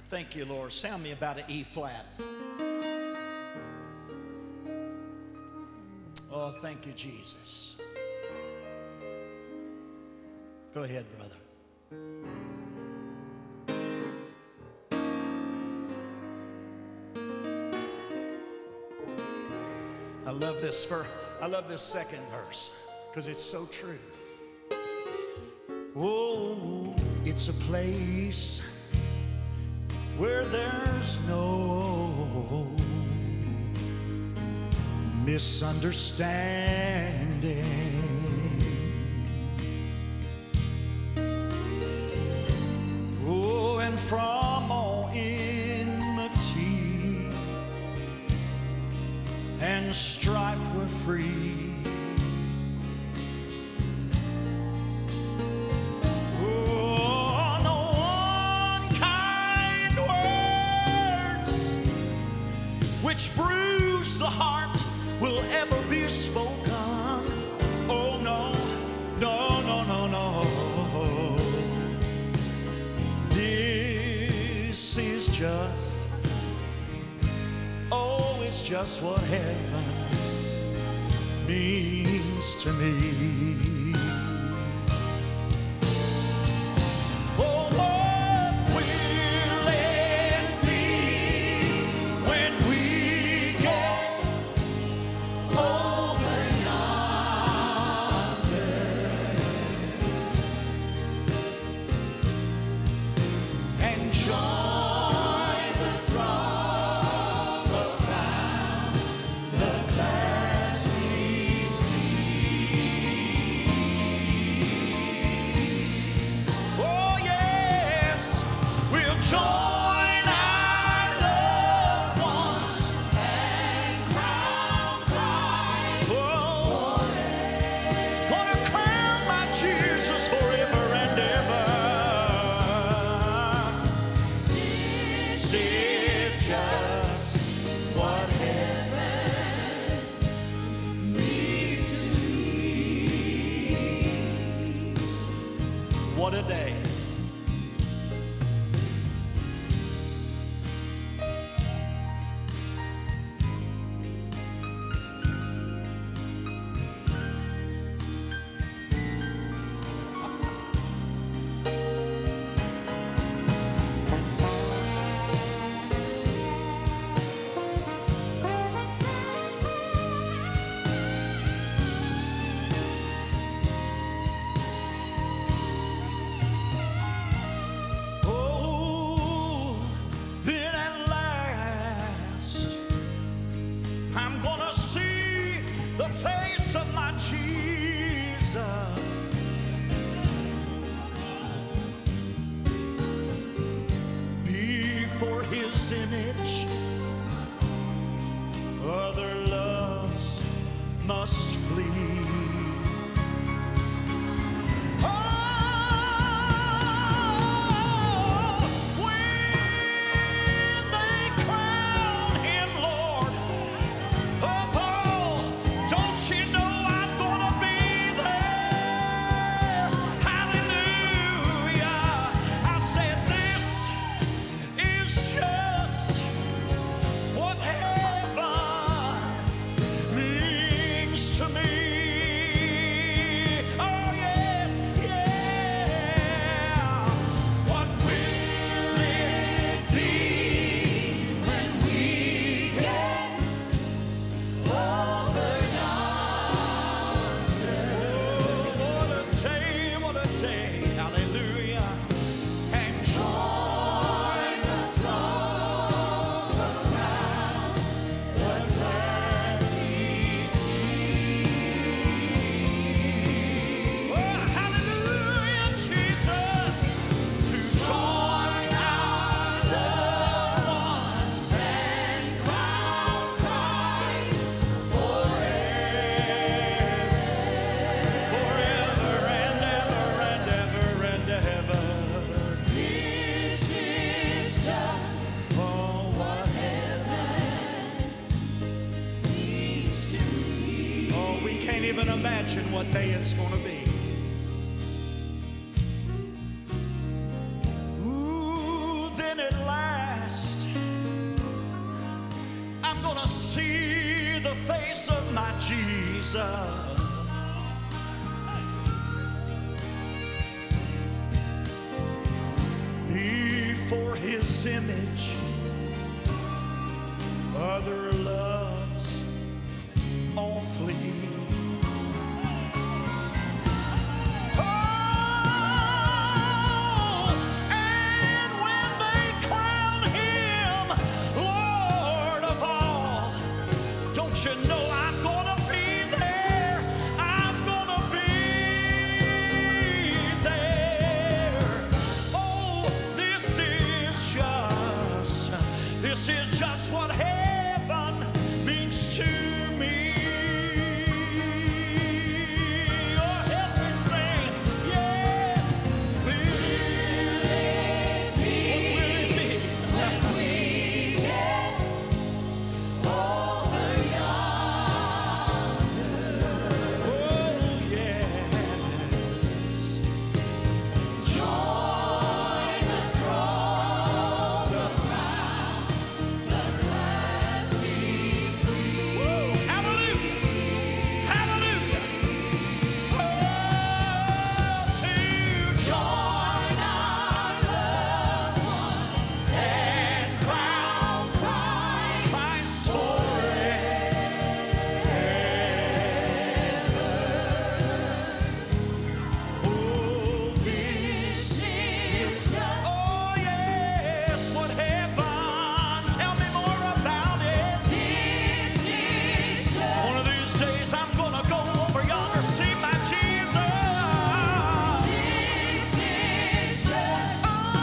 Thank you, Lord. Sound me about an E flat. Oh, thank you, Jesus. Go ahead, brother. I love this second verse because it's so true. Oh, it's a place where there's no misunderstanding. Oh, and from all enmity and strife we're free. Oh, no unkind words which bruise the heart will ever be spoken. Oh no, no, no, no, no. This is just, oh, it's just what heaven means to me. What a day. I'm gonna see the face of my Jesus. Before his image, other loves must flee. Even imagine what day it's going to be. Ooh, then at last Before his image, other loves all flee. Oh, and when they crown him Lord of all, don't you know I'm gonna be there? I'm gonna be there. Oh, this is just what heaven means to me. Oh, help me sing. Yes. Will it be? What will it be? When we get over yonder. Oh, yes. Join the throng around the glassy sea. Woo! Hallelujah! Hallelujah! Oh, to join our loved ones and crown Christ forever. Oh, this is just, oh yes, what heaven. Tell me more about it. This is just, one of these days I'm gonna go over yonder, see my Jesus. This is just,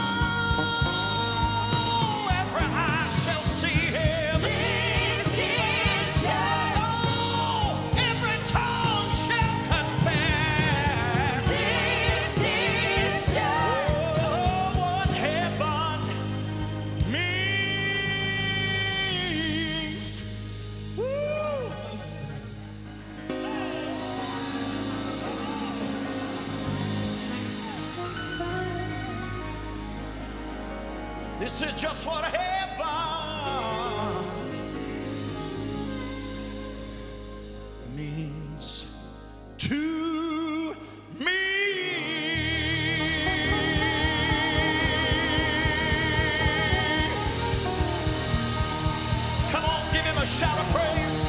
oh, every eye shall see him. This is just, oh, every tongue shall confess. This is just, oh, what heaven means. Woo! This is just what heaven means to me. Come on, give him a shout of praise.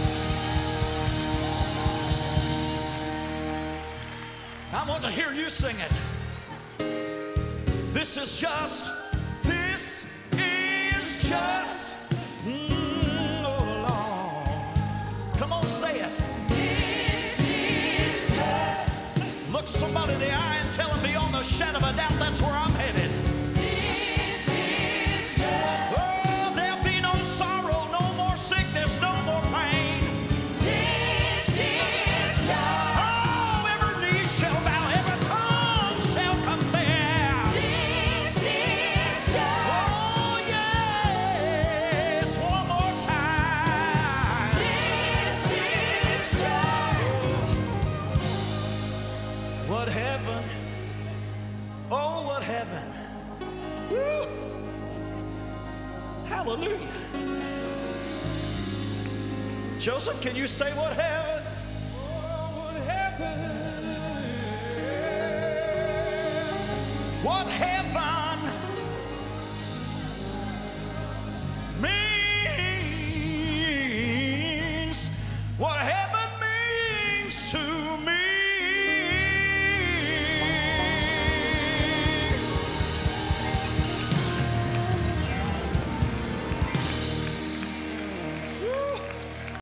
I want to hear you sing it. This is just, oh Lord. Come on, say it. This is just. Look somebody in the eye and tell them beyond the shadow of a doubt, that's where I'm headed. This is just. Oh, there'll be no sorrow, no more sickness, no more pain. This is just. Oh, every knee shall bow, every tongue shall confess. This is just. Oh, yes, one more time. This is just. What heaven, oh, what heaven. Woo. Hallelujah. Joseph, can you say what heaven? Oh, what heaven. What heaven